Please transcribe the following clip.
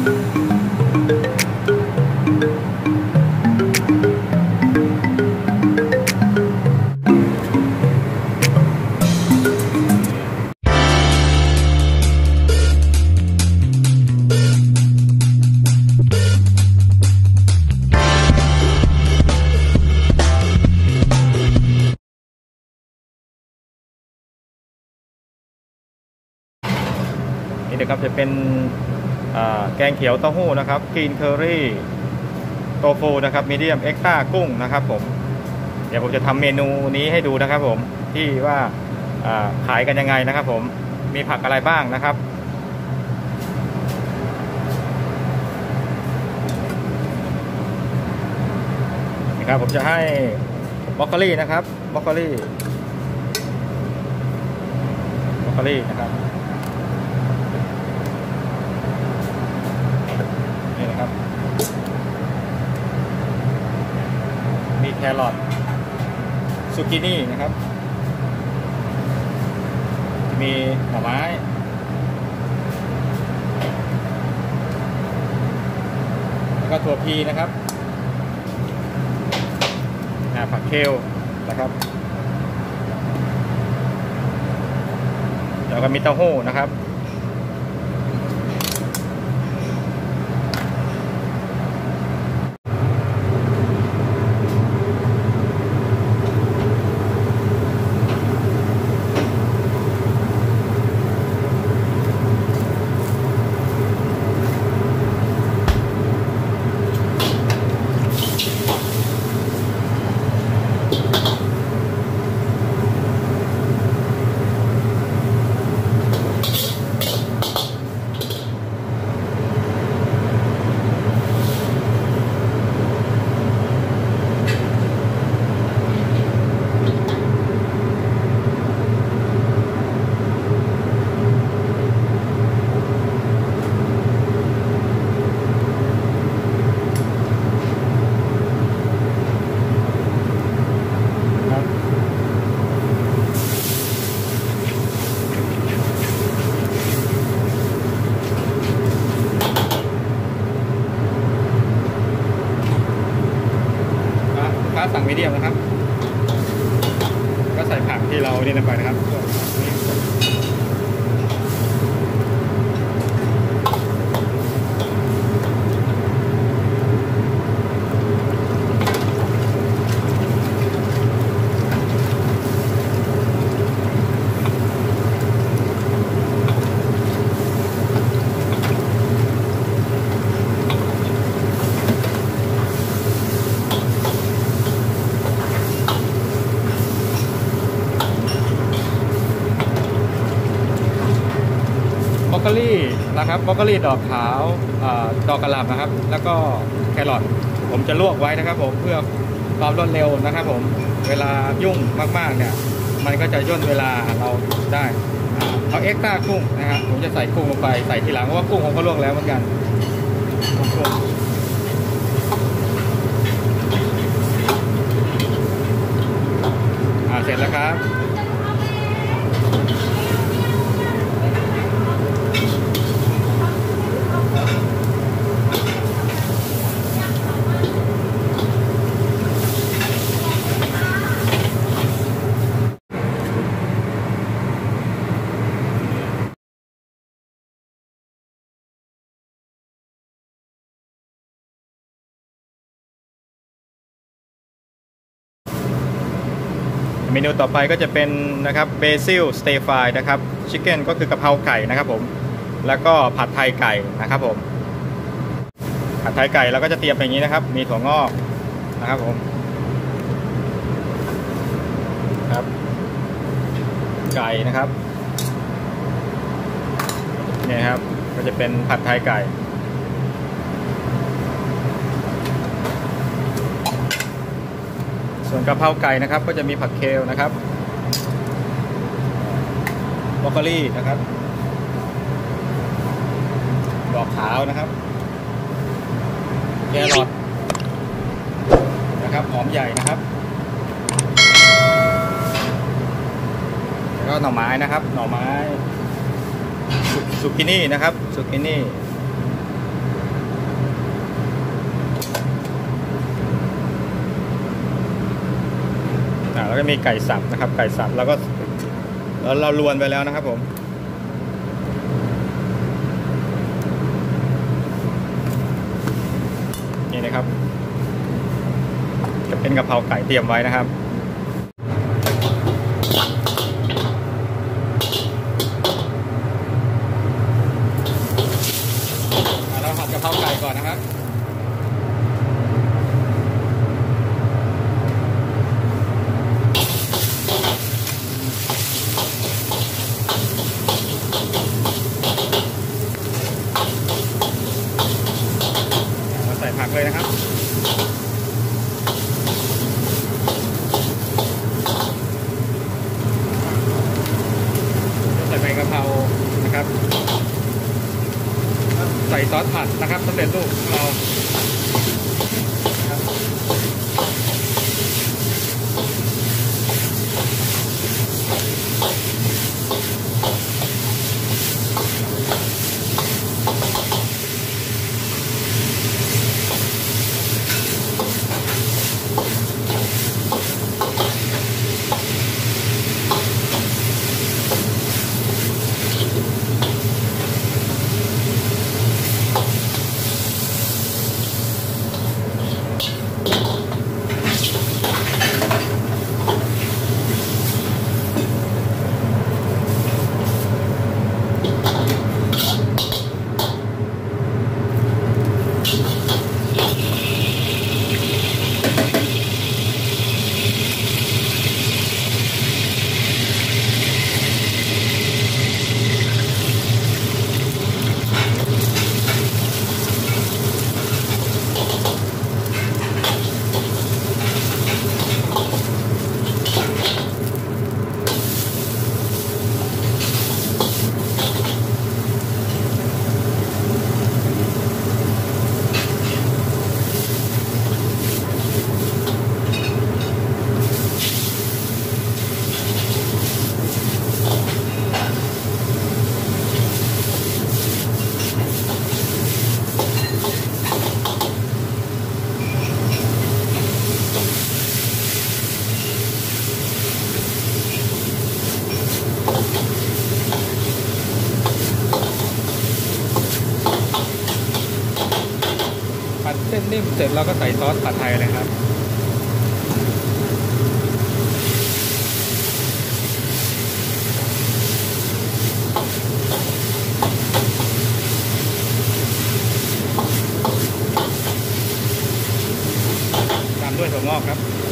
นี่นะครับจะเป็นแกงเขียวเต้าหู้นะครับกรีนเคอรี่โตฟูนะครับมีเดียมเอ็กซ์ต้ากุ้งนะครับผมเดี๋ยวผมจะทำเมนูนี้ให้ดูนะครับผมที่ว่าขายกันยังไงนะครับผมมีผักอะไรบ้างนะครับนี่ครับผมจะให้บรอกโคลีนะครับบรอกโคลีนะครับนี่นะครับมีแครอทซูกินี่นะครับจะมีหน่อไม้แล้วก็ถั่วพีนะครับผักเคลนะครับแล้วก็มีเต้าหู้นะครับสั่งมีเดียมนะครับก็ใส่ผักที่เราเนี่ยลงไปนะครับบรอกโคลีนะครับบรอกโคลีดอกขาวดอกกระหล่ำนะครับแล้วก็แครอทผมจะลวกไว้นะครับผมเพื่อความรวดเร็วนะครับผมเวลายุ่งมากๆเนี่ยมันก็จะย่นเวลาเราได้เอาเอ็กซ์ต้ากุ้งนะครับผมจะใส่กุ้งลงไปใส่ทีหลังเพราะว่ากุ้งผมก็ลวกแล้วเหมือนกันเสร็จแล้วครับ เมนูต่อไปก็จะเป็นนะครับเบซิลสเตฟายนะครับชิคเก้นก็คือกะเพราไก่นะครับผมแล้วก็ผัดไทยไก่นะครับผมผัดไทยไก่เราก็จะเตรียมอย่างนี้นะครับมีถั่วงอกนะครับผมครับไก่นะครับนี่ครับก็จะเป็นผัดไทยไก่ส่วนกะเพราไก่นะครับก็จะมีผักเคลนะครับบรอกโคลีนะครับดอกขาวนะครับแครอทนะครับหอมใหญ่นะครับแล้วก็หน่อไม้นะครับหน่อไม้ซุกินี่นะครับซุกินี่แล้วก็มีไก่สับนะครับ ไก่สับแล้วก็เราลวนไปแล้วนะครับผมนี่นะครับจะเป็นกะเพราไก่เตรียมไว้นะครับเราผัดกะเพราไก่ก่อนนะครับใส่ผักเลยนะครับใส่ใบกะเพรานะครับใส่ซอสผัดนะครับสำเร็จรูปของเราผัดเส้นนิ่มเสร็จเราก็ใส่ซอสผัดไทยเลยครับตามด้วยถั่วงอกครับ